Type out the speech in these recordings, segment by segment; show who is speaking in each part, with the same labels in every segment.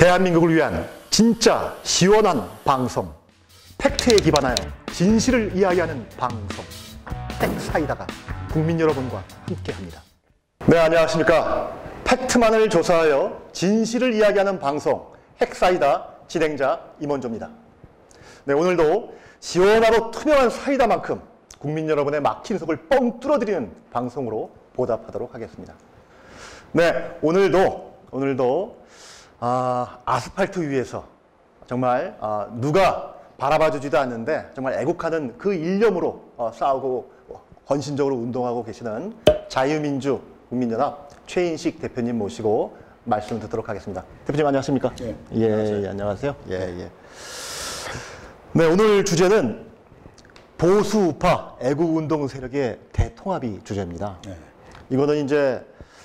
Speaker 1: 대한민국을 위한 진짜 시원한 방송, 팩트에 기반하여 진실을 이야기하는 방송, 팩사이다가 국민 여러분과 함께합니다. 네, 안녕하십니까. 팩트만을 조사하여 진실을 이야기하는 방송, 팩사이다 진행자 임원조입니다. 네, 오늘도 시원하고 투명한 사이다만큼 국민 여러분의 막힌 속을 뻥 뚫어드리는 방송으로 보답하도록 하겠습니다. 네, 오늘도 아스팔트 위에서 정말 누가 바라봐주지도 않는데 정말 애국하는 그 일념으로 싸우고 헌신적으로 운동하고 계시는 자유민주 국민연합 최인식 대표님 모시고 말씀 듣도록 하겠습니다. 대표님 안녕하십니까?
Speaker 2: 네.
Speaker 1: 예, 안녕하세요. 예. 네, 오늘 주제는 보수우파 애국운동 세력의 대통합이 주제입니다.
Speaker 2: 네.
Speaker 1: 이거는 이제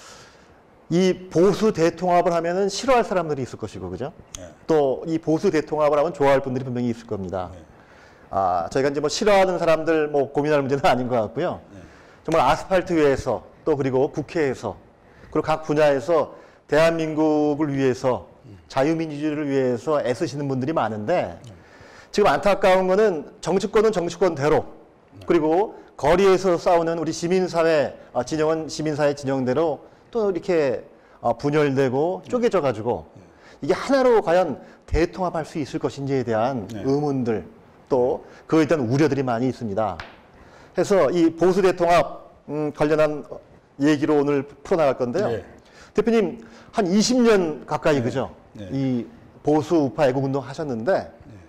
Speaker 1: 이 보수 대통합을 하면은 싫어할 사람들이 있을 것이고, 그죠?
Speaker 2: 네.
Speaker 1: 또 이 보수 대통합을 하면 좋아할 분들이 분명히 있을 겁니다.
Speaker 2: 네.
Speaker 1: 저희가 이제 뭐 싫어하는 사람들 뭐 고민할 문제는 아닌 것 같고요.
Speaker 2: 네.
Speaker 1: 정말 아스팔트 위에서 또 그리고 국회에서 그리고 각 분야에서 대한민국을 위해서 자유민주주의를 위해서 애쓰시는 분들이 많은데 지금 안타까운 거는 정치권은 정치권대로 그리고 거리에서 싸우는 우리 시민사회 진영은 시민사회 진영대로 또 이렇게 분열되고 쪼개져 가지고 이게 하나로 과연 대통합할 수 있을 것인지에 대한 의문들 또 그거에 대한 우려들이 많이 있습니다. 그래서 이 보수 대통합 관련한 얘기로 오늘 풀어나갈 건데요.
Speaker 2: 네.
Speaker 1: 대표님 한 20년 가까이 그죠?
Speaker 2: 네.
Speaker 1: 이 보수 우파 애국운동 하셨는데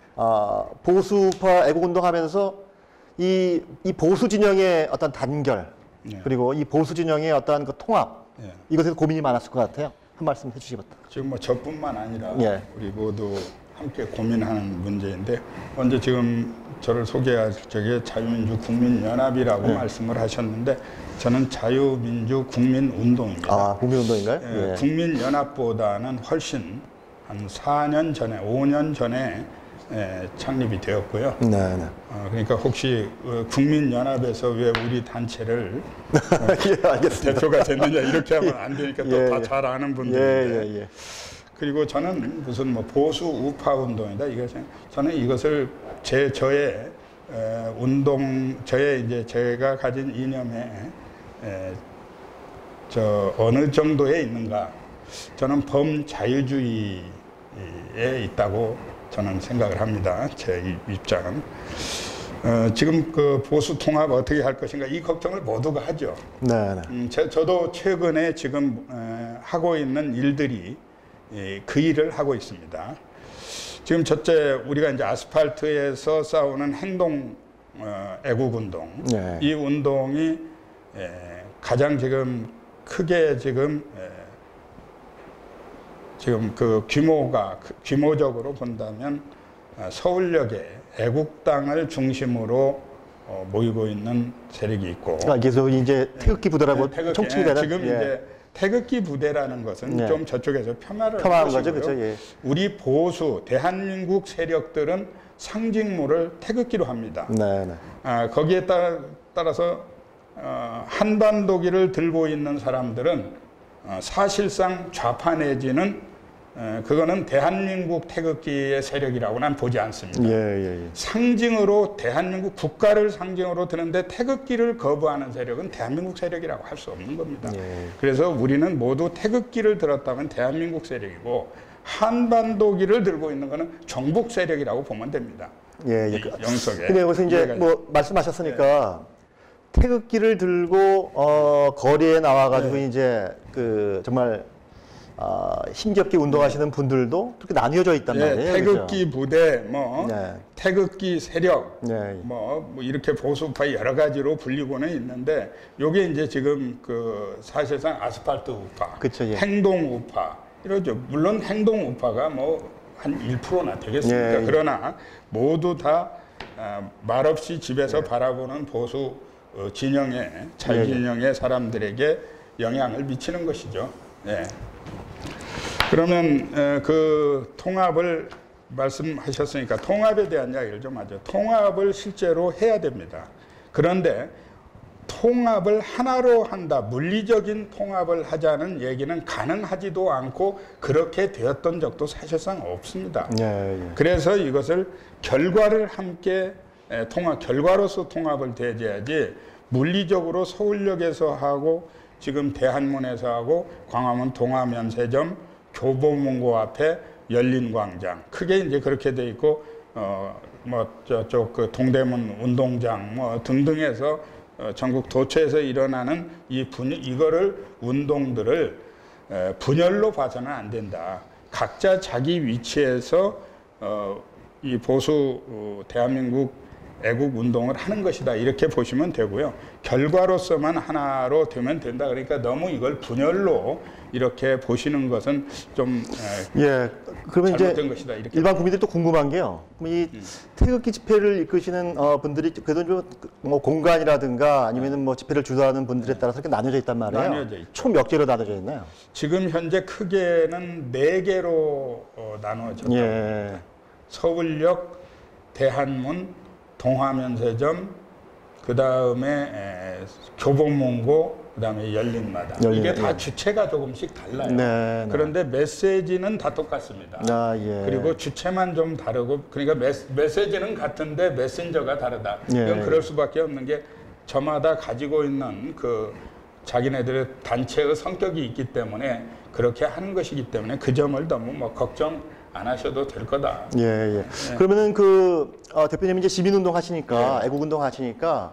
Speaker 1: 보수 우파 애국운동 하면서 이 보수 진영의 어떤 단결 그리고 이 보수 진영의 어떤 그 통합 이것에서 고민이 많았을 것 같아요. 한 말씀 해주시기 바랍니다.
Speaker 2: 지금 뭐 저뿐만 아니라 우리 모두 함께 고민하는 문제인데 먼저 지금 저를 소개할 적에 자유민주 국민연합이라고 말씀을 하셨는데 저는 자유민주 국민운동입니다.
Speaker 1: 국민운동인가요?
Speaker 2: 국민연합보다는 훨씬 한 4년 전에 5년 전에 창립이 되었고요. 그러니까 혹시 국민연합에서 왜 우리 단체를 대표가 됐느냐 이렇게 하면 안 되니까 또 다 잘 아는 분들인데 그리고 저는 무슨 뭐 보수 우파 운동이다 저는 이것을 저의 운동 이제 제가 가진 이념에 어느 정도에 있는가 저는 범자유주의에 있다고 저는 생각을 합니다. 제 입장은. 지금 그 보수 통합 어떻게 할 것인가 이 걱정을 모두가 하죠. 저도 최근에 지금 하고 있는 일들이 그 일을 하고 있습니다. 지금 첫째 우리가 이제 아스팔트에서 싸우는 행동 애국운동 이 운동이 가장 지금 크게 지금 그 규모적으로 본다면 서울역에 애국당을 중심으로 모이고 있는 세력이 있고.
Speaker 1: 계속 이제 태극기 부대라고 총칭이 되는.
Speaker 2: 지금 이제 태극기 부대라는 것은 좀 저쪽에서 폄하한
Speaker 1: 거죠, 그렇죠?
Speaker 2: 우리 보수 대한민국 세력들은 상징물을 태극기로 합니다. 거기에 따라서 한반도기를 들고 있는 사람들은 사실상 좌파 내지는 그거는 대한민국 태극기의 세력이라고 난 보지 않습니다. 상징으로 대한민국 국가를 상징으로 드는데 태극기를 거부하는 세력은 대한민국 세력이라고 할 수 없는 겁니다. 그래서 우리는 모두 태극기를 들었다면 대한민국 세력이고 한반도기를 들고 있는 것은 정복 세력이라고 보면 됩니다. 영석에.
Speaker 1: 근데 여기서 이제 뭐 말씀하셨으니까 태극기를 들고 거리에 나와가지고 이제 그 정말 힘겹게 운동하시는 분들도 그렇게 나뉘어져 있단 말이에요.
Speaker 2: 태극기 부대, 태극기 세력, 뭐 이렇게 보수파 여러 가지로 불리고는 있는데, 요게 이제 지금 그 사실상 아스팔트 우파, 행동 우파 이러죠. 물론 행동 우파가 뭐 한 1%나 되겠습니까? 그러나 모두 다 말없이 집에서 바라보는 보수 진영의 자유진영의 사람들에게 영향을 미치는 것이죠. 그러면 그 통합을 말씀하셨으니까 통합에 대한 이야기를 좀 하죠. 통합을 실제로 해야 됩니다. 그런데 통합을 하나로 한다, 물리적인 통합을 하자는 얘기는 가능하지도 않고 그렇게 되었던 적도 사실상 없습니다. 그래서 이것을 결과를 함께 결과로서 통합을 대제하지 물리적으로 서울역에서 하고 지금 대한문에서 하고 광화문 동화면세점 교보문고 앞에 열린광장 크게 이제 그렇게 돼 있고 뭐 저쪽 그 동대문 운동장 뭐 등등해서 전국 도처에서 일어나는 이거를 운동들을 분열로 봐서는 안 된다. 각자 자기 위치에서 이 보수 대한민국 애국 운동을 하는 것이다. 이렇게 보시면 되고요. 결과로서만 하나로 되면 된다. 그러니까 너무 이걸 분열로 이렇게 보시는 것은 좀
Speaker 1: 그러면
Speaker 2: 잘못된
Speaker 1: 이제
Speaker 2: 것이다. 이렇게
Speaker 1: 일반 국민들이 또 궁금한 게요. 이 태극기 집회를 이끄시는 분들이 그래도 좀 뭐 공간이라든가 아니면은 뭐 집회를 주도하는 분들에 따라서 이렇게 나눠져 있단 말이에요.
Speaker 2: 나뉘어져 있죠.
Speaker 1: 총 몇 개로 나눠져 있나요?
Speaker 2: 지금 현재 크게는 4개로 나누어졌다. 서울역, 대한문, 동화면세점, 그 다음에 교보문고, 그 다음에 열린마당. 이게 다 주체가 조금씩 달라요. 그런데 메시지는 다 똑같습니다. 그리고 주체만 좀 다르고, 그러니까 메시지는 같은데 메신저가 다르다. 이건 그럴 수밖에 없는 게 저마다 가지고 있는 그 자기네들의 단체의 성격이 있기 때문에 그렇게 하는 것이기 때문에 그 점을 너무 뭐 걱정 안 하셔도 될 거다.
Speaker 1: 그러면은 대표님 이제 시민운동 하시니까 애국운동 하시니까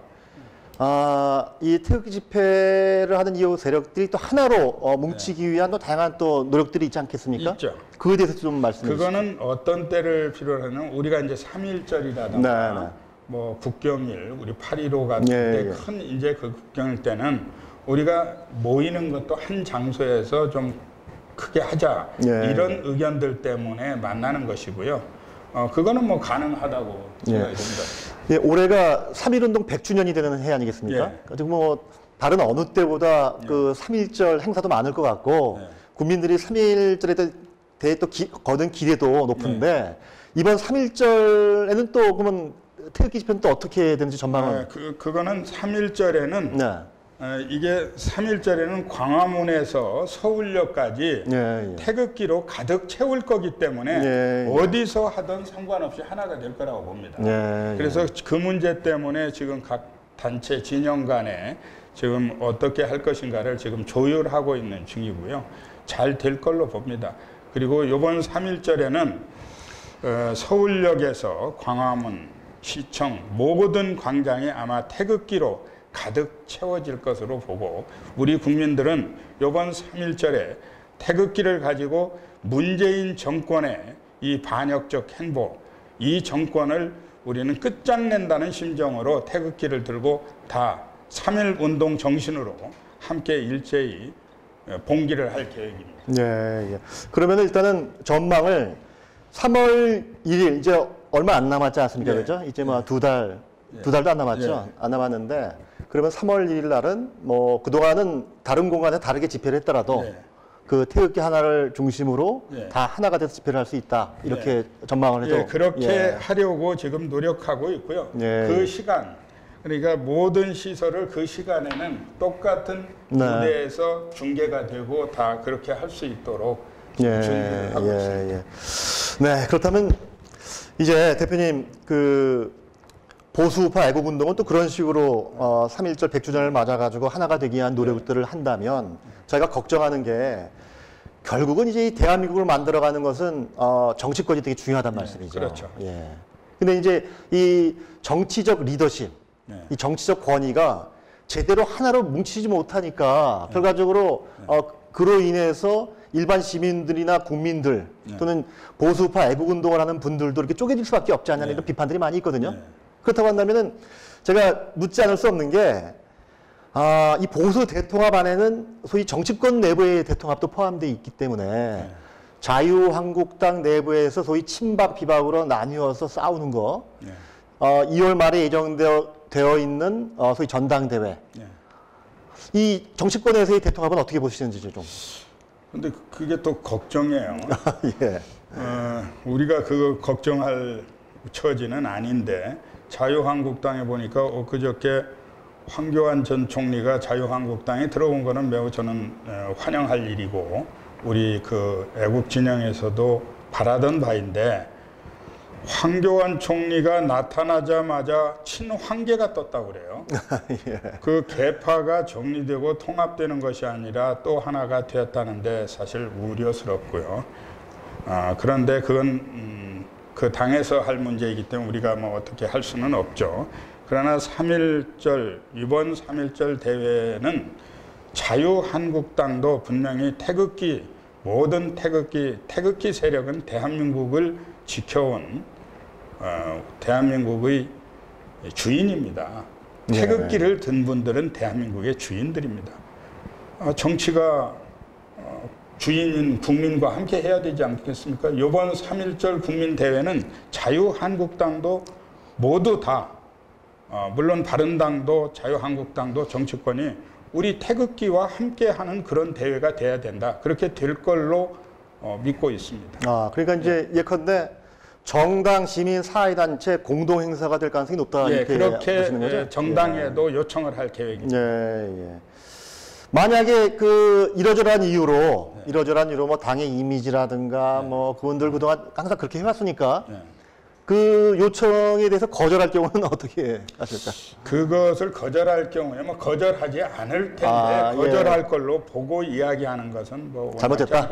Speaker 1: 이 태극기 집회를 하는 이 세력들이 또 하나로 뭉치기 위한 또 다양한 또 노력들이 있지 않겠습니까?
Speaker 2: 있죠.
Speaker 1: 그거에 대해서 좀 말씀해 주시죠.
Speaker 2: 그거는 어떤 때를 필요로 하냐면 우리가 이제 3.1절이라든가 뭐 국경일, 우리 8.15 같은 때 큰 이제 그 국경일 때는 우리가 모이는 것도 한 장소에서 좀 크게 하자 이런 의견들 때문에 만나는 것이고요. 그거는 뭐 가능하다고 생각이 듭니다.
Speaker 1: 올해가 3.1운동 100주년이 되는 해 아니겠습니까? 지금 뭐 다른 어느 때보다 그 3.1절 행사도 많을 것 같고 국민들이 3.1절에 대해 또 거둔 기대도 높은데 이번 3.1절에는 또 그러면 태극기 집회는 또 어떻게 되는지 전망은?
Speaker 2: 그거는 3.1절에는 이게 3.1절에는 광화문에서 서울역까지 태극기로 가득 채울 거기 때문에 어디서 하든 상관없이 하나가 될 거라고 봅니다. 그래서 그 문제 때문에 지금 각 단체 진영 간에 지금 어떻게 할 것인가를 지금 조율하고 있는 중이고요. 잘 될 걸로 봅니다. 그리고 이번 3.1절에는 서울역에서 광화문, 시청 모든 광장이 아마 태극기로 가득 채워질 것으로 보고 우리 국민들은 이번 3.1절에 태극기를 가지고 문재인 정권의 이 반역적 행보, 이 정권을 우리는 끝장낸다는 심정으로 태극기를 들고 다 3.1 운동 정신으로 함께 일제히 봉기를 할 계획입니다.
Speaker 1: 그러면 일단은 전망을 3월 1일 이제 얼마 안 남았지 않습니까? 그죠? 이제 뭐 두 달도 안 남았죠? 안 남았는데 그러면 3월 1일 날은 뭐 그동안은 다른 공간에 다르게 집회를 했더라도 그 태극기 하나를 중심으로 다 하나가 돼서 집회를 할 수 있다. 이렇게 전망을 해도
Speaker 2: 그렇게 하려고 지금 노력하고 있고요. 그 시간 그러니까 모든 시설을 그 시간에는 똑같은 무대에서 중계가 되고 다 그렇게 할 수 있도록 준비를 하고 있습니다.
Speaker 1: 그렇다면 이제 대표님 그 보수우파 애국운동은 또 그런 식으로 3.1절 100주년을 맞아가지고 하나가 되기 위한 노력들을 한다면 저희가 걱정하는 게 결국은 이제 이 대한민국을 만들어가는 것은 정치권이 되게 중요하단 말씀이죠.
Speaker 2: 그렇죠.
Speaker 1: 근데 이제 이 정치적 리더십, 이 정치적 권위가 제대로 하나로 뭉치지 못하니까 결과적으로 그로 인해서 일반 시민들이나 국민들 또는 보수우파 애국운동을 하는 분들도 이렇게 쪼개질 수밖에 없지 않냐는 이런 비판들이 많이 있거든요. 그렇다고 한다면은 제가 묻지 않을 수 없는 게, 이 보수 대통합 안에는 소위 정치권 내부의 대통합도 포함되어 있기 때문에 자유한국당 내부에서 소위 친박 비박으로 나뉘어서 싸우는 거, 2월 말에 예정되어 있는 소위 전당대회, 이 정치권에서의 대통합은 어떻게 보시는지 좀.
Speaker 2: 근데 그게 또 걱정이에요. 우리가 그거 걱정할 처지는 아닌데 자유한국당에 보니까 엊그저께 황교안 전 총리가 자유한국당에 들어온 거는 매우 저는 환영할 일이고 우리 그 애국 진영에서도 바라던 바인데 황교안 총리가 나타나자마자 친황계가 떴다고 그래요.
Speaker 1: 예.
Speaker 2: 그 계파가 정리되고 통합되는 것이 아니라 또 하나가 되었다는데 사실 우려스럽고요. 그런데 그건 그 당에서 할 문제이기 때문에 우리가 뭐 어떻게 할 수는 없죠. 그러나 3.1절 이번 3.1절 대회는 자유한국당도 분명히 태극기 모든 태극기 세력은 대한민국을 지켜온 대한민국의 주인입니다. 태극기를 든 분들은 대한민국의 주인들입니다. 정치가 주인인 국민과 함께 해야 되지 않겠습니까? 이번 3.1절 국민대회는 자유한국당도 모두 다 물론 바른당도 자유한국당도 정치권이 우리 태극기와 함께하는 그런 대회가 돼야 된다. 그렇게 될 걸로 믿고 있습니다.
Speaker 1: 그러니까 이제 예컨대 정당, 시민, 사회단체 공동 행사가 될 가능성이 높다.
Speaker 2: 예,
Speaker 1: 이렇게 보시는 거죠?
Speaker 2: 그렇게 정당에도 요청을 할 계획입니다.
Speaker 1: 예. 만약에 그 이러저러한 이유로 뭐 당의 이미지라든가 뭐 그분들 그동안 항상 그렇게 해왔으니까 그 요청에 대해서 거절할 경우는 어떻게 하실까?
Speaker 2: 그것을 거절할 경우에 뭐 거절하지 않을 텐데 거절할 걸로 보고 이야기하는 것은 뭐
Speaker 1: 잘못됐다.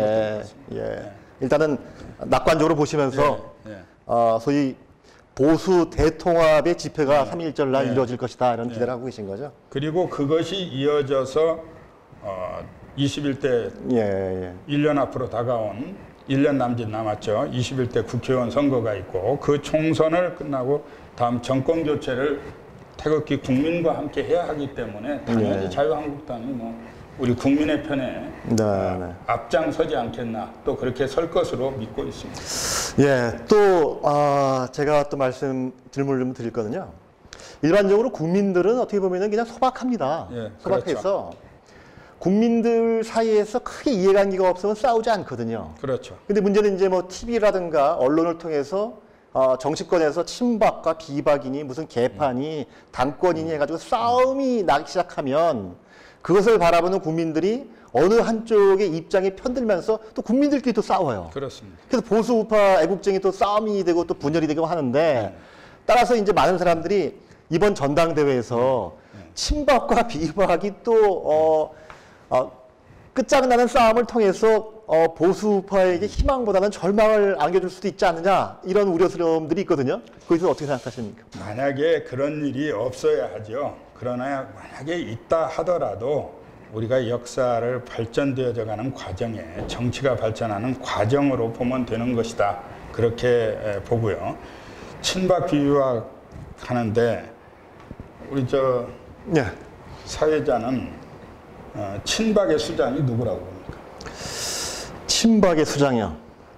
Speaker 1: 일단은 낙관적으로 보시면서 소위 보수 대통합의 집회가 3.1절 날 이루어질 것이다 이런 기대를 하고 계신 거죠.
Speaker 2: 그리고 그것이 이어져서 21대 1년 앞으로 다가온 1년 남짓 남았죠. 21대 국회의원 선거가 있고 그 총선을 끝나고 다음 정권 교체를 태극기 국민과 함께 해야 하기 때문에 당연히 자유한국당이 뭐 우리 국민의 편에 앞장서지 않겠나 또 그렇게 설 것으로 믿고 있습니다.
Speaker 1: 또 제가 또 질문을 좀 드릴 거든요. 일반적으로 국민들은 어떻게 보면은 그냥 소박합니다. 소박해서 그렇죠. 국민들 사이에서 크게 이해관계가 없으면 싸우지 않거든요.
Speaker 2: 그렇죠.
Speaker 1: 근데 문제는 이제 뭐 TV라든가 언론을 통해서 정치권에서 친박과 비박이니 무슨 개판이 당권이니 해가지고 싸움이 나기 시작하면 그것을 바라보는 국민들이 어느 한쪽의 입장에 편들면서 또 국민들끼리 또 싸워요.
Speaker 2: 그렇습니다.
Speaker 1: 그래서 보수 우파 애국쟁이 또 싸움이 되고 또 분열이 되고 하는데 따라서 이제 많은 사람들이 이번 전당대회에서 친박과 비박이 또 끝장나는 싸움을 통해서 보수 우파에게 희망보다는 절망을 안겨줄 수도 있지 않느냐 이런 우려스러움들이 있거든요. 거기서 어떻게 생각하십니까?
Speaker 2: 만약에 그런 일이 없어야 하죠. 그러나 만약에 있다 하더라도 우리가 역사를 발전되어져 가는 과정에 정치가 발전하는 과정으로 보면 되는 것이다. 그렇게 보고요. 친박 비박 하는데 우리 사회자는 친박의 수장이 누구라고 봅니까?
Speaker 1: 친박의 수장이요.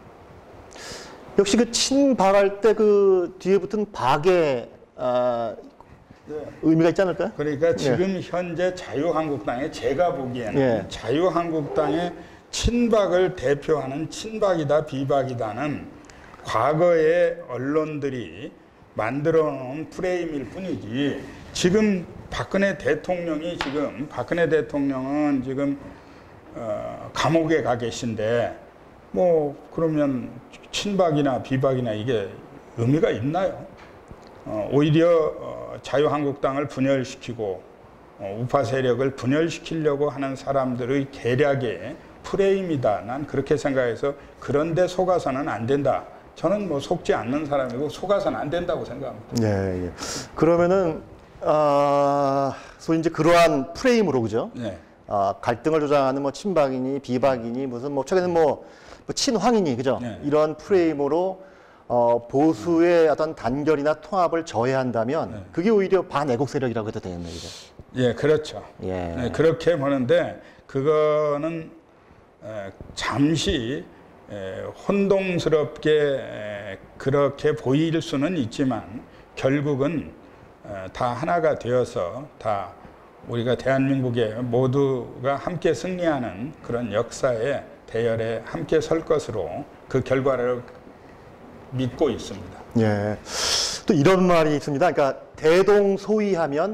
Speaker 1: 역시 그 친박할 때 그 뒤에 붙은 박의 의미가 있지 않을까요?
Speaker 2: 그러니까 지금 현재 자유한국당에 제가 보기에는 자유한국당의 친박을 대표하는 친박이다 비박이다는 과거의 언론들이 만들어 놓은 프레임일 뿐이지 지금 박근혜 대통령은 지금 감옥에 가 계신데 뭐 그러면 친박이나 비박이나 이게 의미가 있나요? 오히려 자유한국당을 분열시키고 우파 세력을 분열시키려고 하는 사람들의 계략의 프레임이다. 난 그렇게 생각해서 그런데 속아서는 안 된다. 저는 뭐 속지 않는 사람이고 속아서는 안 된다고 생각합니다.
Speaker 1: 그러면은 소위 이제 그러한 프레임으로 그죠? 갈등을 조장하는 뭐 친박이니 비박이니 무슨 뭐 최근에 뭐 친황이니 그죠? 이런 프레임으로 보수의 어떤 단결이나 통합을 저해한다면 그게 오히려 반애국 세력이라고 해도 되겠네요. 그죠?
Speaker 2: 그렇죠. 그렇게 보는데 그거는 잠시 혼동스럽게 그렇게 보일 수는 있지만 결국은 다 하나가 되어서 다 우리가 대한민국의 모두가 함께 승리하는 그런 역사의 대열에 함께 설 것으로 그 결과를 믿고 있습니다.
Speaker 1: 또 이런 말이 있습니다. 그러니까 대동소이하면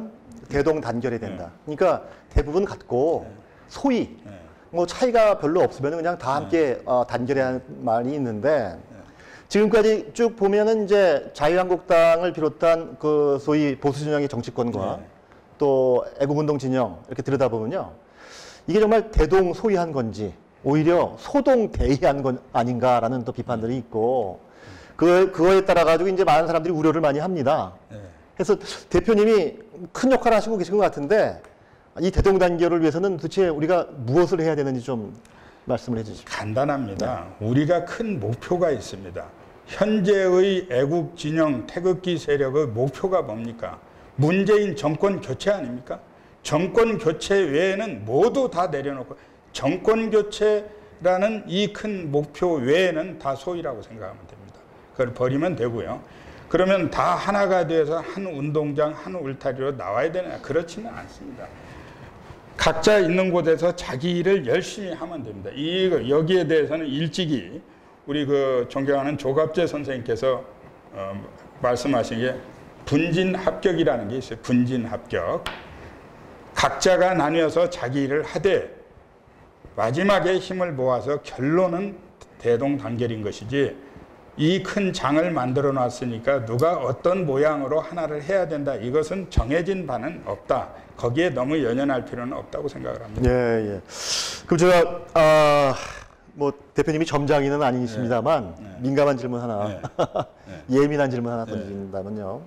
Speaker 1: 대동단결이 된다. 그러니까 대부분 같고 소위 뭐 차이가 별로 없으면 그냥 다 함께 단결해야 하는 말이 있는데 지금까지 쭉 보면은 이제 자유한국당을 비롯한 그 소위 보수 진영의 정치권과 또 애국운동 진영 이렇게 들여다보면요. 이게 정말 대동소이한 건지 오히려 소동대의한 건 아닌가라는 또 비판들이 있고 그거에 따라 가지고 이제 많은 사람들이 우려를 많이 합니다. 그래서 대표님이 큰 역할을 하시고 계신 것 같은데 이 대동단결을 위해서는 도대체 우리가 무엇을 해야 되는지 좀 말씀을 해주십시오.
Speaker 2: 간단합니다. 우리가 큰 목표가 있습니다. 현재의 애국 진영 태극기 세력의 목표가 뭡니까? 문재인 정권 교체 아닙니까? 정권 교체 외에는 모두 다 내려놓고 정권 교체라는 이 큰 목표 외에는 다 소위라고 생각하면 됩니다. 그걸 버리면 되고요. 그러면 다 하나가 되어서 한 운동장, 한 울타리로 나와야 되냐? 그렇지는 않습니다. 각자 있는 곳에서 자기 일을 열심히 하면 됩니다. 여기에 대해서는 일찍이 우리 그 존경하는 조갑재 선생님께서 말씀하신 게 분진합격이라는 게 있어요. 분진합격. 각자가 나뉘어서 자기 일을 하되 마지막에 힘을 모아서 결론은 대동단결인 것이지 이 큰 장을 만들어 놨으니까 누가 어떤 모양으로 하나를 해야 된다. 이것은 정해진 바는 없다. 거기에 너무 연연할 필요는 없다고 생각을 합니다.
Speaker 1: 예, 예. 그럼 제가 뭐 대표님이 점장이는 아니십니다만 민감한 질문 하나, 예민한 질문 하나 던진다면요.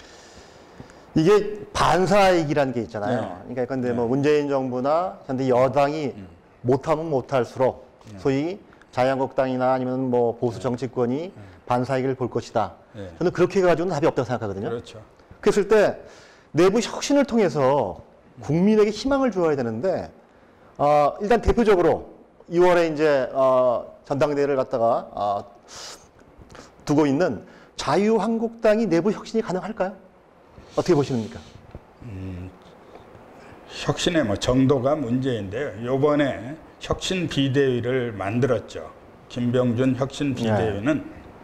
Speaker 1: 이게 반사이익이라는 게 있잖아요. 그러니까 근데 뭐 문재인 정부나 현재 여당이 못하면 못할수록 소위 자유한국당이나 아니면 뭐 보수 정치권이 반사이익을 볼 것이다. 저는 그렇게 해가지고는 답이 없다고 생각하거든요.
Speaker 2: 그렇죠.
Speaker 1: 그랬을 때 내부 혁신을 통해서 국민에게 희망을 주어야 되는데 일단 대표적으로 2월에 이제 전당대회를 갖다가 두고 있는 자유한국당이 내부 혁신이 가능할까요? 어떻게 보시는입니까?
Speaker 2: 혁신의 뭐 정도가 문제인데요. 요번에 혁신 비대위를 만들었죠. 김병준 혁신 비대위는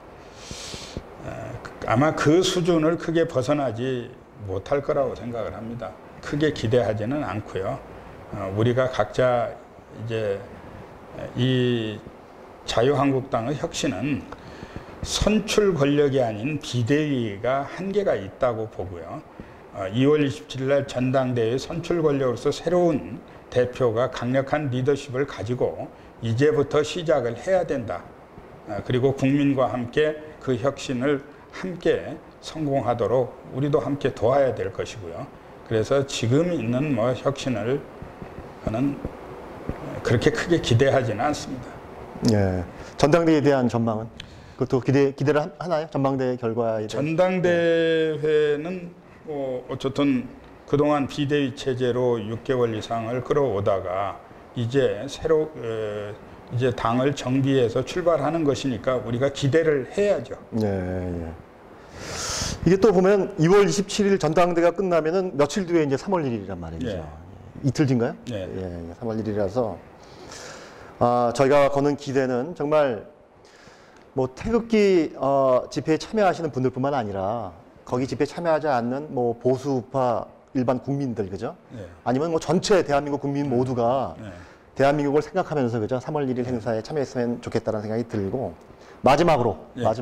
Speaker 2: 아마 그 수준을 크게 벗어나지 못할 거라고 생각을 합니다. 크게 기대하지는 않고요. 우리가 각자 이제 이 자유한국당의 혁신은 선출 권력이 아닌 비대위가 한계가 있다고 보고요. 2월 27일 날 전당대회 선출 권력으로서 새로운 대표가 강력한 리더십을 가지고 이제부터 시작을 해야 된다. 그리고 국민과 함께 그 혁신을 함께 성공하도록 우리도 함께 도와야 될 것이고요. 그래서 지금 있는 뭐 혁신을 저는 그렇게 크게 기대하지는 않습니다.
Speaker 1: 예. 전당대회에 대한 전망은? 그것도 기대를 하나요? 전당대회 결과에 대해서?
Speaker 2: 전당대회는 어쨌든 그동안 비대위 체제로 6개월 이상을 끌어오다가 이제 이제 당을 정비해서 출발하는 것이니까 우리가 기대를 해야죠.
Speaker 1: 예. 이게 또 보면 2월 27일 전당대회가 끝나면은 며칠 뒤에 이제 3월 1일이란 말이죠. 이틀 뒤인가요?
Speaker 2: 예.
Speaker 1: 3월 1일이라서 저희가 거는 기대는 정말 뭐 태극기 집회에 참여하시는 분들뿐만 아니라 거기 집회에 참여하지 않는 뭐 보수파 일반 국민들, 그죠? 아니면 뭐 전체 대한민국 국민 모두가 대한민국을 생각하면서, 그죠? 3월 1일 행사에 참여했으면 좋겠다는 생각이 들고, 마지막으로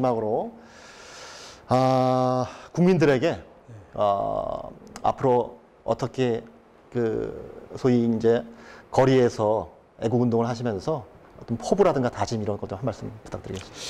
Speaker 1: 국민들에게 앞으로 어떻게 소위 이제 거리에서 애국 운동을 하시면서 어떤 포부라든가 다짐 이런 것도 한 말씀 부탁드리겠습니다.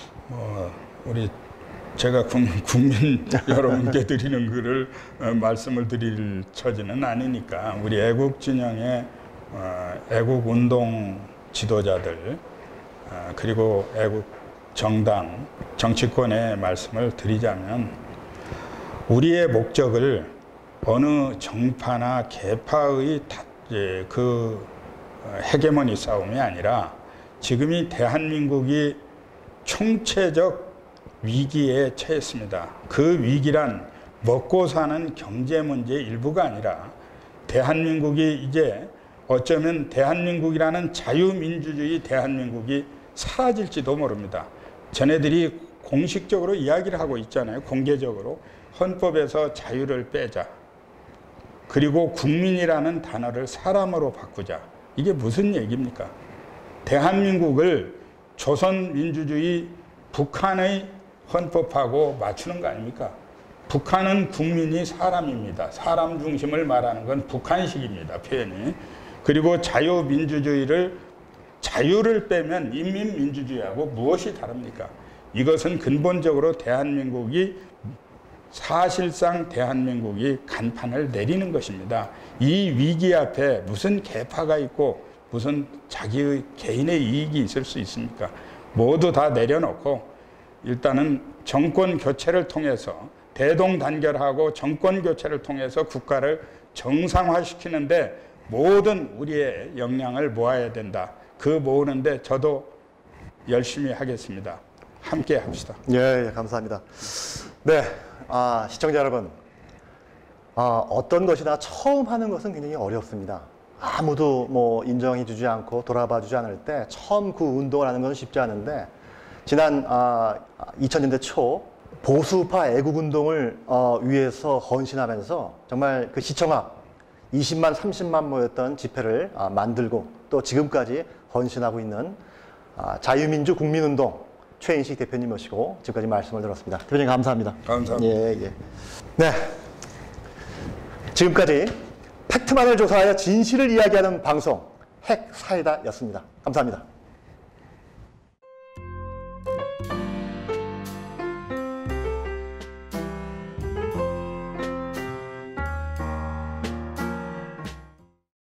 Speaker 2: 제가 국민 여러분께 드리는 글을 말씀을 드릴 처지는 아니니까 우리 애국 진영의 애국 운동 지도자들 그리고 애국 정당 정치권의 말씀을 드리자면 우리의 목적을 어느 정파나 계파의 그 헤게모니 싸움이 아니라 지금이 대한민국이 총체적 위기에 처했습니다. 그 위기란 먹고 사는 경제 문제의 일부가 아니라 대한민국이 이제 어쩌면 대한민국이라는 자유민주주의 대한민국이 사라질지도 모릅니다. 전애들이 공식적으로 이야기를 하고 있잖아요. 공개적으로 헌법에서 자유를 빼자. 그리고 국민이라는 단어를 사람으로 바꾸자. 이게 무슨 얘기입니까? 대한민국을 조선민주주의 북한의 헌법하고 맞추는 거 아닙니까? 북한은 국민이 사람입니다. 사람 중심을 말하는 건 북한식입니다. 표현이. 그리고 자유를 빼면 인민민주주의하고 무엇이 다릅니까? 이것은 근본적으로 사실상 대한민국이 간판을 내리는 것입니다. 이 위기 앞에 무슨 계파가 있고 무슨 자기의 개인의 이익이 있을 수 있습니까? 모두 다 내려놓고 일단은 정권 교체를 통해서 대동단결하고 정권 교체를 통해서 국가를 정상화시키는데 모든 우리의 역량을 모아야 된다. 그 모으는데 저도 열심히 하겠습니다. 함께 합시다.
Speaker 1: 예, 감사합니다. 네, 시청자 여러분, 어떤 것이나 처음 하는 것은 굉장히 어렵습니다. 아무도 뭐 인정해 주지 않고 돌아봐 주지 않을 때 처음 그 운동을 하는 것은 쉽지 않은데, 지난 2000년대 초 보수파 애국운동을 위해서 헌신하면서 정말 그 시청 앞 20만, 30만 모였던 집회를 만들고 또 지금까지 헌신하고 있는 자유민주 국민운동 최인식 대표님 모시고 지금까지 말씀을 들었습니다. 대표님 감사합니다.
Speaker 2: 감사합니다.
Speaker 1: 예. 네. 지금까지 팩트만을 조사하여 진실을 이야기하는 방송 핵사이다였습니다. 감사합니다.